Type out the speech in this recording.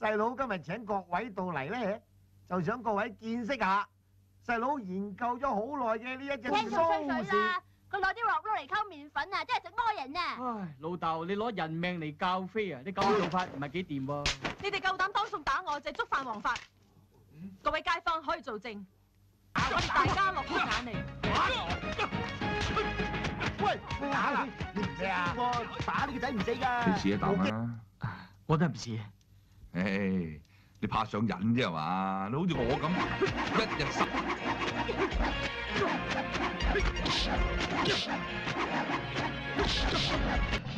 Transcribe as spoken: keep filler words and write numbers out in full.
細佬今日請各位到嚟咧，就想各位見識下細佬研究咗好耐嘅呢一隻聽佢吹水蘇啦！佢攞啲鑊撈嚟溝麵粉啊，真係食魔人啊！ 唉，老豆，你攞人命嚟教飛啊！你咁做法唔係幾掂喎。 你哋夠膽當眾打我，就係觸犯王法。各位街坊可以做證，我哋大家落開眼嚟。 喂，打啦！你唔死啊？打你個仔唔死㗎。 你試一啖啦。 我都唔似。 唉，你怕上癮啫係嘛？你好似我咁，一日十。